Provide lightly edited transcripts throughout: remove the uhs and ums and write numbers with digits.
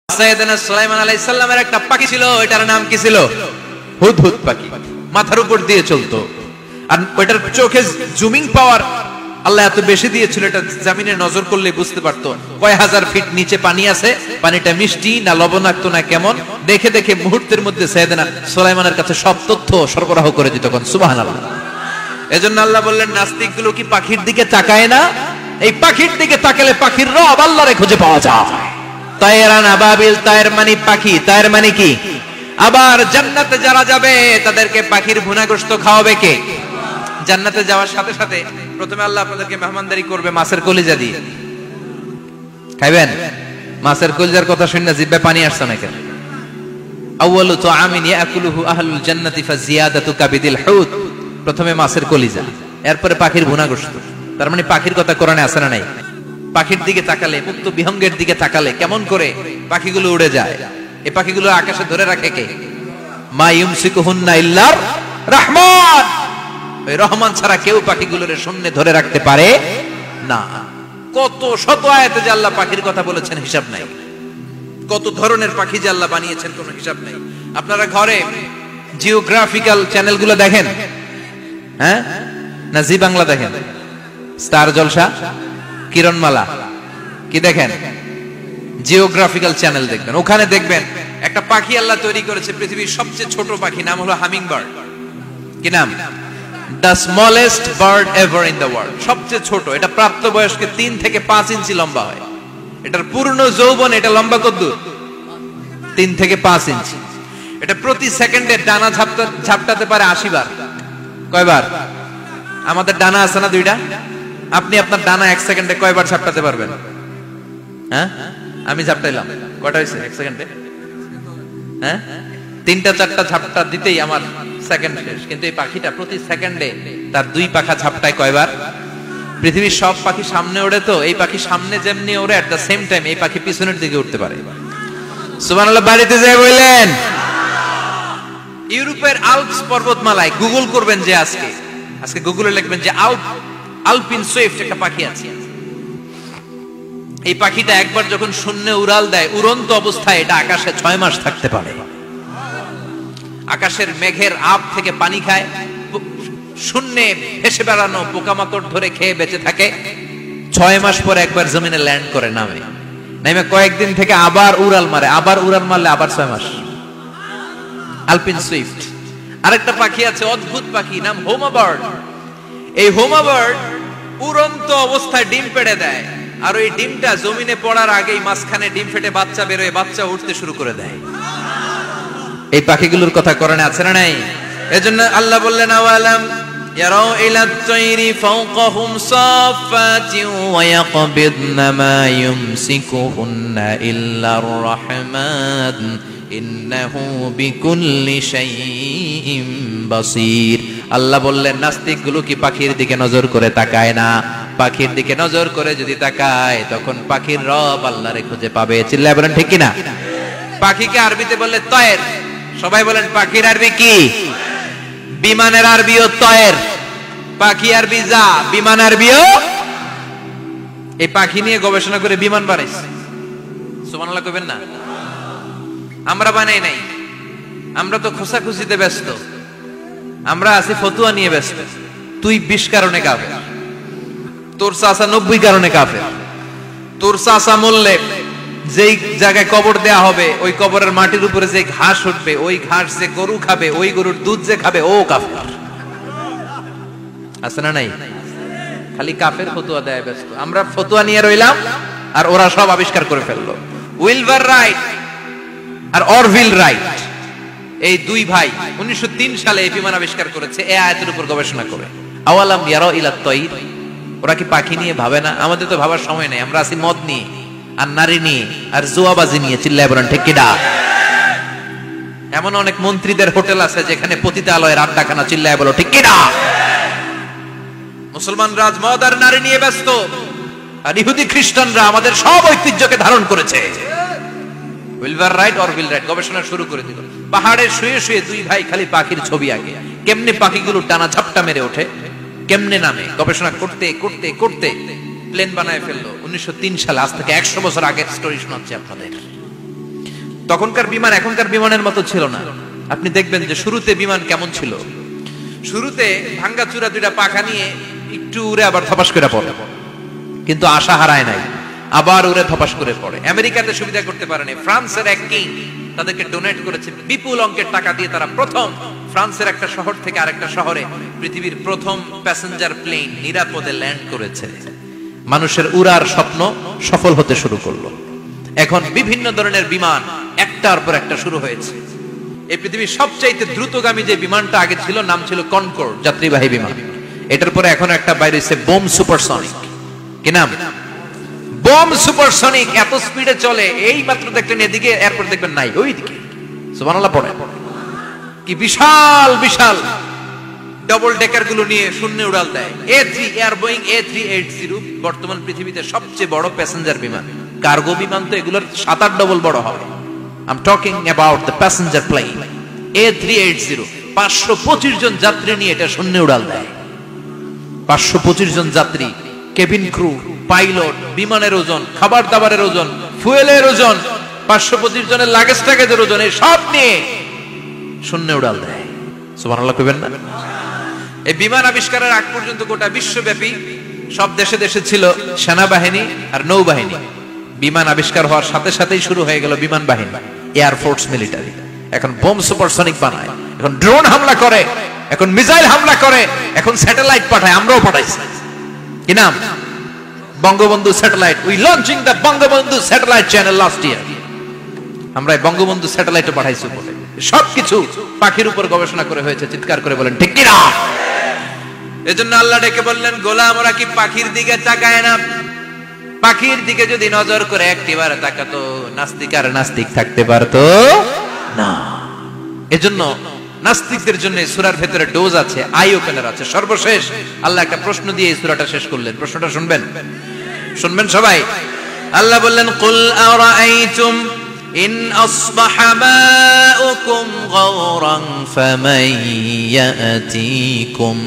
সাইয়েদনা সুলাইমান আলাইহিস সালামের একটা পাখি ছিল, এটার নাম কি ছিল? হুদহুদ পাখি। মাথার উপর দিয়ে চলতো, আর ওইটার চোখে জুমিং পাওয়ার আল্লাহ এত বেশি দিয়েছিল, এটা জমিনে নজর করলে বুঝতে পারতো কয় হাজার ফিট নিচে পানি আছে, পানিটা মিষ্টি না লবণাক্ত না কেমন, দেখে দেখে মুহূর্তের মধ্যে সাইয়েদনা সুলাইমানের কাছে সব তথ্য সরবরাহ করে দিত। কোন সুবহানাল্লাহ। এজন্য আল্লাহ বললেন, নাস্তিকগুলো কি পাখির দিকে তাকায় না? এই পাখির দিকে তাকালে পাখির রব আল্লাহরে খুঁজে পাওয়া যায়। তায়রান আবাবিল, তায়ের মানে পাখি, তায়ের মানে কি? আবার জান্নাতে যারা যাবে তাদেরকে পাখির ভুনাগ্রস্ত খাওয়াবে কে? জান্নাতে যাওয়ার সাথে সাথে প্রথমে আল্লাহ আপনাদেরকে মেহমানদারি করবে মাছের কলিজা দিয়ে। খাইবেন? মাছের কলিজার কথা শুনে জিহ্বায় পানি আসছে না কেন? আউয়ালু তুআমিন ইয়াকুলুহু আহলুল জান্নাতি ফাজিয়াদাতু কাবিদিল হুত। প্রথমে মাছের কলিজা, এরপরে পাখির ভুনাগ্রস্ত। তার মানে পাখির কথা কোরআনে আছে না নাই? পাখির দিকে তাকালে, মুক্ত বিহঙ্গের দিকে তাকালে কেমন করে পাখিগুলো উড়ে যায়। এই পাখিগুলো আকাশে ধরে রাখে কে? মা ইউমসিকুহুন্না ইল্লার রাহমান। ওই রহমান ছাড়া কেউ পাখিগুলোর শূন্যে ধরে রাখতে পারে না। কত শত আয়াতে যে আল্লাহ পাখির কথা বলেছেন হিসাব নাই। কত ধরনের পাখি যে আল্লাহ বানিয়েছেন কোনো হিসাব নাই। আপনারা ঘরে জিওগ্রাফিক্যাল চ্যানেলগুলো দেখেন? হ্যাঁ, না জি বাংলা দেখেন? স্টার জলসা, কিরণমালা, কি দেখেন? জিওগ্রাফিক্যাল চ্যানেল দেখবেন। ওখানে দেখবেন একটা পাখি আল্লাহ তৈরি করেছে, পৃথিবীর সবচেয়ে ছোট পাখি, নাম হলো হামিং বার্ড। কি নাম? The smallest bird ever in the world. সবচেয়ে ছোট। এটা প্রাপ্তবয়স্কে 3 থেকে 5 ইঞ্চি লম্বা হয়। এটার পূর্ণ যৌবন এটা লম্বা কতদূর? 3 থেকে 5 ইঞ্চি। এটা প্রতি সেকেন্ডে ডানা ঝাপটাতে পারে 80 বার। কয়বার? আমাদের ডানা আছে না 2টা? আপনি আপনার ডানা 1 সেকেন্ডে কয়বার ঝাপটাতে পারবেন? হ্যাঁ, আমি ঝাপটাইলাম, কয়টা হয়েছে 1 সেকেন্ডে? হ্যাঁ, 3টা 4টা ঝাপটা দিতেই আমার সেকেন্ড শেষ। কিন্তু এই পাখিটা প্রতি সেকেন্ডে তার 2 পাখা ঝাপটায় কয়বার? পৃথিবীর সব পাখি সামনে ওড়ে, তো এই পাখি সামনে যেমনি ওড়ে, এট দ্য সেম টাইম এই পাখি পিছনের দিকে উঠতে পারে। সুবহানাল্লাহ। বাড়িতে যায় বললেন। ইউরোপের আল্পস পর্বতমালায় গুগল করবেন যে আজকে গুগলে লিখবেন যে আলপিন সুইফট একটা পাখি আছে। এই পাখিটা একবার যখন শূন্যে উড়াল দেয়, উড়ন্ত অবস্থায় এটা আকাশে 6 মাস থাকতে পারে। আকাশের মেঘের আপ থেকে পানি খায়, শূন্যে ভেসে বেড়ানো পোকামাকড় ধরে খেয়ে বেঁচে থাকে। 6 মাস পরে একবার জমিনে ল্যান্ড করে, নামে কয়েকদিন থেকে আবার উড়াল মারে, আবার উড়াল মারলে আবার 6 মাস। আলপিন সুইফট। আরেকটা পাখি আছে, অদ্ভুত পাখি, নাম হোমা বার্ড। এই হোমা বার্ড উড়ন্ত অবস্থায় ডিম পেড়ে দেয়, আর ওই ডিমটা জমিনে পড়ার আগেই মাঝখানে ডিম ফেটে বাচ্চা বেরোয়, বাচ্চা উঠতে শুরু করে দেয়। এই পাখিগুলোর কথা কোরআনে আছে না নাই? এজন্য আল্লাহ বললেন, আওয়ালাম ইয়ারাউ ইলাত তায়রি ফাওকাহুম সাফাতিন ওয়া ইয়াকবিদনা মা ইউমসিকুহুন্না ইল্লার রাহমান ইন্নাহু বিকুল্লি শাইইন বাসীর। আল্লাহ বললেন, নাস্তিকগুলো কি পাখির দিকে নজর করে তাকায় না? পাখির দিকে নজর করে যদি তাকায়, তখন পাখির রব আল্লাহরে খুঁজে পাবে। চিল্লায় বলেন ঠিক কিনা? পাখিকে আরবিতে বললে তয়ের। সবাই বলেন, পাখির আরবি কি? বিমানের আরবিও তয়ের। পাখি আরবি যা, বিমান আরবিও। এই পাখি নিয়ে গবেষণা করে বিমান বানাইছে। সুবহানাল্লাহ কইবেন না? আমরা বানাই নাই। আমরা তো খোঁচাখুচিতে ব্যস্ত। আমরা আছি ফতুয়া নিয়ে ব্যস্ত। তুই 20 কারণে কাফের, তোর চাচা 90 কারণে কাফের। তোর চাচা মরলে যেই জায়গায় কবর দেয়া হবে, ওই কবরের মাটির উপরে যে ঘাস উঠবে, ওই ঘাস যে গরু খাবে, ওই গরুর দুধ যে খাবে, ও কাফের। আছে না নাই? খালি কাফের ফতুয়া দেয় ব্যস্ত। আমরা ফতুয়া নিয়ে রইলাম, আর ওরা সব আবিষ্কার করে ফেললো। উইলবার রাইট আর অরভিল রাইট, এই 2 ভাই 1903 সালে এই বিমান আবিষ্কার করেছে, এই আয়াতের উপর গবেষণা করে। আওয়ালাম ইয়ারাউ ইলাত তায়র। ওরা কি পাখি নিয়ে ভাবে না? আমাদের তো ভাবার সময় নেই। আমরা আছি মদ নিয়ে, আর নারী নিয়ে, আর জুয়াবাজি নিয়ে। চিল্লায় বলেন ঠিক কিনা? এমন অনেক মন্ত্রীদের হোটেল আছে যেখানে পতিতালয়ের আড্ডাখানা। চিল্লায় বলো ঠিক কিনা? মুসলমান রাজ মদ আর নারী নিয়ে ব্যস্ত, আর ইহুদি খ্রিস্টানরা আমাদের সব ঐতিহ্যকে ধারণ করেছে। উইলবার রাইট অরভিল রাইট গবেষণা শুরু করে দিল। পাহাড়ে শুয়ে শুয়ে 2 ভাই খালি পাখির ছবি আঁকে, কেমনে পাখিগুলো টানা ঝাপটা মেরে ওঠে, কেমনে নামে। গবেষণা করতে করতে করতে প্লেন বানায় ফেললো 1903 সালে। আজ থেকে 100 বছর আগের স্টোরি শোনাচ্ছি আপনাদের। তখনকার বিমান এখনকার বিমানের মতো ছিল না। আপনি দেখবেন যে শুরুতে বিমান কেমন ছিল, শুরুতে ভাঙ্গাচুরা দুইটা পাখা নিয়ে একটু উড়ে আবার ধপাস করে পড়ে, কিন্তু আশা হারায় নাই, আবার উড়ে ধপাস করে পড়ে। আমেরিকাতে সুবিধা করতে পারেনি, ফ্রান্সের এক কিং তাদেরকে ডোনেট করেছে বিপুল অঙ্কের টাকা দিয়ে, তারা প্রথম ফ্রান্সের একটা শহর থেকে আরেকটা শহরে পৃথিবীর প্রথম প্যাসেঞ্জার প্লেন নিরাপদে ল্যান্ড করেছে। মানুষের উড়ার স্বপ্ন সফল হতে শুরু করলো। এখন বিভিন্ন ধরনের বিমান একটার পর একটা শুরু হয়েছে। এই পৃথিবীর সবচাইতে দ্রুতগামী যে বিমানটা আগে ছিল নাম ছিল কনকর্ড যাত্রীবাহী বিমান। এটার পরে এখন একটা বাইরে হচ্ছে বোম সুপারসনিক। কি নাম? Boom Supersonic. এত স্পিডে চলে, এই মাত্র দেখলেন এদিকে, এরপর দেখবেন নাই ওইদিকে। সুবহানাল্লাহ পড়ে। কি বিশাল বিশাল ডবল ডেকার গুলো নিয়ে শূন্যে উড়াল দেয়। A3 এয়ার বোয়িং A380 বর্তমান পৃথিবীতে সবচেয়ে বড় প্যাসেঞ্জার বিমান। কার্গো বিমান তো এগুলোর 7-8 ডবল বড় হবে। I'm talking about the passenger plane A380 525 জন যাত্রী নিয়ে এটা শূন্যে উড়াল দেয়। 525 জন যাত্রী, কেবিন ক্রু, পাইলট, বিমানের ওজন, খাবার দাবারের ওজন, ফুয়েলের ওজন, 525 জনের লাগেজ টাগেজের ওজন, এই সব নিয়ে শূন্যে উড়াল দেয়। সুবহানাল্লাহ কইবেন না? এই বিমান আবিষ্কারের আগ পর্যন্ত গোটা বিশ্বব্যাপী সব দেশে দেশে ছিল সেনাবাহিনী আর নৌবাহিনী। বিমান আবিষ্কার হওয়ার সাথে সাথেই শুরু হয়ে গেল বিমান বাহিনী, এয়ার ফোর্স, মিলিটারি। এখন বোম সুপারসনিক বানায়, এখন ড্রোন হামলা করে, এখন মিসাইল হামলা করে, এখন স্যাটেলাইট পাঠায়। আমরাও পাঠাইছি। কি নাম? Bangabandhu satellite. We launching the Bangabandhu satellite channel last year. আমরা বঙ্গবন্ধু স্যাটেলাইটও পাঠাইছি বলে। সবকিছু পাখির উপর গবেষণা করে হয়েছে। চিৎকার করে বলেন ঠিক কি না? এজন্য আল্লাহ ডেকে বললেন, গোলাম ওরা কি পাখির দিকে তাকায় না? পাখির দিকে যদি নজর করে একটিবার তাকাতো, নাস্তিক আর নাস্তিক থাকতে পারতো না। এজন্য নাস্তিকদের জন্য সূরার ভেতরে ডোজ আছে, আই ওপেনার আছে। সর্বশেষ আল্লাহ একটা প্রশ্ন দিয়ে এই সূরাটা শেষ করলেন। প্রশ্নটা শুনবেন? শুনবেন সবাই? আল্লাহ বললেন, কুল আরাআইতুম ইন আসবাহা মাউকুম গাওরান ফামান ইয়াতিকুম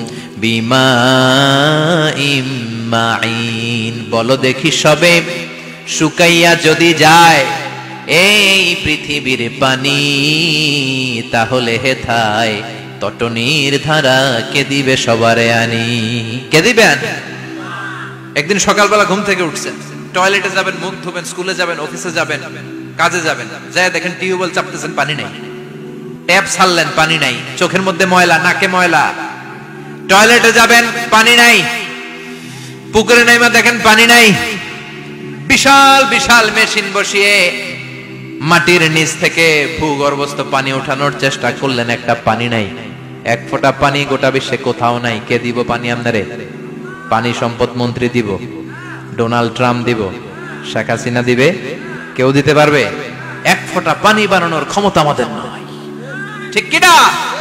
বিমাইম মাইন। বলো দেখি সবে, শুকাইয়া যদি যায় এই পৃথিবীর পানি, তাহলে হেথায় তটনির ধারা কে দিবে সবারে আনি? কে দিবেন? একদিন সকালবেলা ঘুম থেকে উঠছেন, টয়লেটে যাবেন, মুখ ধোবেন, স্কুলে যাবেন, অফিসে যাবেন, কাজে যাবেন, যায় দেখেন টিউবওয়েল চাপতেছেন, পানি নাই। ট্যাপ ছাড়লেন, পানি নাই। চোখের মধ্যে ময়লা, নাকে ময়লা। টয়লেটে যাবেন, পানি নাই। পুকুরে নাইমা দেখেন পানি নাই। বিশাল বিশাল মেশিন বসিয়ে মাটির নিচ থেকে ভূগর্ভস্থ পানি ওঠানোর চেষ্টা করলেন, একটা পানি নাই। এক ফোঁটা পানি গোটা বিশ্বে কোথাও নাই। কে দিব পানি আপনারে? পানি সম্পদ মন্ত্রী দিব, ডোনাল্ড ট্রাম্প দিব, শেখ হাসিনা দিবে? কেউ দিতে পারবে? এক ফোঁটা পানি বানানোর ক্ষমতা আমাদের নয়। ঠিক কিনা?